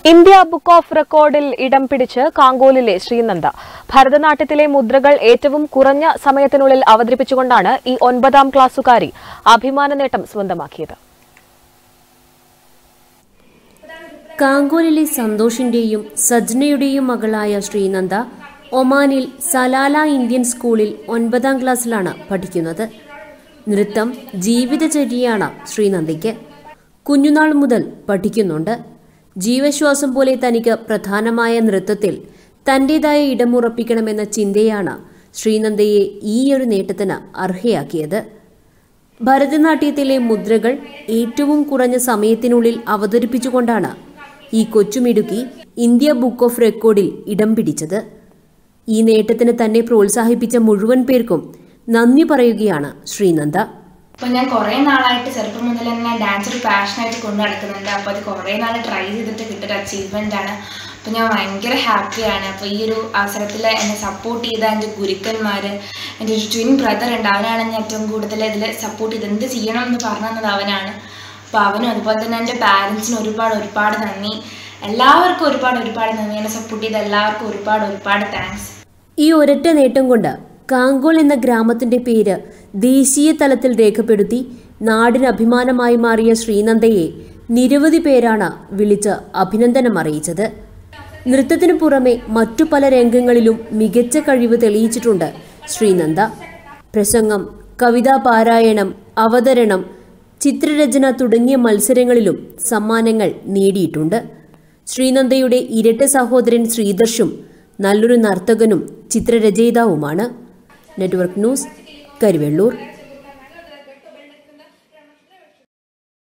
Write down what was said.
India book of റെക്കോർഡിൽ ഇടം പിടിച്ച് കാങ്കോലിലെ ശ്രീനന്ദ. ഭരതനാട്യത്തിലെ മുദ്രകൾ ഏറ്റവും കുറഞ്ഞ സമയത്തിനുള്ളിൽ അവതരിപ്പിച്ചുകൊണ്ടാണ് ഈ 9ാം ക്ലാസ്സുകാരി അഭിമാന നേട്ടം സ്വന്തമാക്കിയത്. കാങ്കോലിലെ സന്തോഷിന്റെയും സജ്നയുടെയും മകളായ ശ്രീനന്ദ ഒമാനിൽ സലാല ഇന്ത്യൻ സ്കൂളിൽ 9ാം ക്ലാസ്സിലാണ് പഠിക്കുന്നത്. നൃത്തം ജീവിതചര്യയാണ് ശ്രീനന്ദയ്ക്ക്. കുഞ്ഞുനാൾ മുതൽ പഠിക്കുന്നുണ്ട്. ജീവശ്വാസം പോലെ തനിക്ക് പ്രധാനമായ നൃത്തത്തിൽ തന്റേതായ ഇടമുറപ്പിക്കണമെന്ന ചിന്തയാണ് ശ്രീനന്ദയെ ഈയൊരു നേട്ടത്തിന് അർഹയാക്കിയത്. ഭരതനാട്യത്തിലെ മുദ്രകൾ ഏറ്റവും കുറഞ്ഞ സമയത്തിനുള്ളിൽ അവതരിപ്പിച്ചുകൊണ്ടാണ് ഈ കൊച്ചുമിടുക്കി ഇന്ത്യ ബുക്ക് ഓഫ് റെക്കോർഡിൽ ഇടം പിടിച്ചത്. ഈ നേട്ടത്തിന് തന്നെ പ്രോത്സാഹിപ്പിച്ച മുഴുവൻ പേർക്കും നന്ദി പറയുകയാണ് ശ്രീനന്ദ. അപ്പോൾ ഞാൻ കുറേ നാളായിട്ട് ചെറുപ്പം മുതൽ തന്നെ ഡാൻസ് ഒരു പാഷനായിട്ട് കൊണ്ടു നടക്കുന്നുണ്ട്. അപ്പോൾ അത് കുറേ നാൾ ട്രൈ ചെയ്തിട്ട് കിട്ടിയൊരു അച്ചീവ്മെൻ്റാണ്. അപ്പോൾ ഞാൻ ഭയങ്കര ഹാപ്പിയാണ്. അപ്പോൾ ഈ ഒരു അവസരത്തിൽ എന്നെ സപ്പോർട്ട് ചെയ്ത എൻ്റെ ഗുരുക്കന്മാർ, എൻ്റെ ഒരു ട്വിൻ ബ്രദർ ഉണ്ട്, അവനാണ് എന്നെ ഏറ്റവും കൂടുതൽ ഇതിൽ സപ്പോർട്ട് ചെയ്ത് എന്ത് ചെയ്യണം എന്ന് പറഞ്ഞു തന്നത് അവനാണ്. അപ്പോൾ അവനും അതുപോലെ തന്നെ എൻ്റെ പാരൻസിന് ഒരുപാട് നന്ദി. എല്ലാവർക്കും ഒരുപാട് നന്ദി. എന്നെ സപ്പോർട്ട് ചെയ്ത എല്ലാവർക്കും ഒരുപാട് താങ്ക്സ്. ഈ ഒരൊറ്റ നേട്ടം കൊണ്ട് കാങ്കോൾ എന്ന ഗ്രാമത്തിന്റെ പേര് ദേശീയ തലത്തിൽ രേഖപ്പെടുത്തി നാടിന് അഭിമാനമായി മാറിയ ശ്രീനന്ദയെ നിരവധി പേരാണ് വിളിച്ച് അഭിനന്ദനം അറിയിച്ചത്. നൃത്തത്തിനു പുറമെ മറ്റു പല രംഗങ്ങളിലും മികച്ച കഴിവ് തെളിയിച്ചിട്ടുണ്ട് ശ്രീനന്ദ. പ്രസംഗം, കവിതാ പാരായണം, അവതരണം, ചിത്രരചന തുടങ്ങിയ മത്സരങ്ങളിലും സമ്മാനങ്ങൾ നേടിയിട്ടുണ്ട്. ശ്രീനന്ദയുടെ ഇരട്ട സഹോദരൻ ശ്രീദർശും നല്ലൊരു നർത്തകനും ചിത്രരചയിതാവുമാണ്. Network news, Karivellur.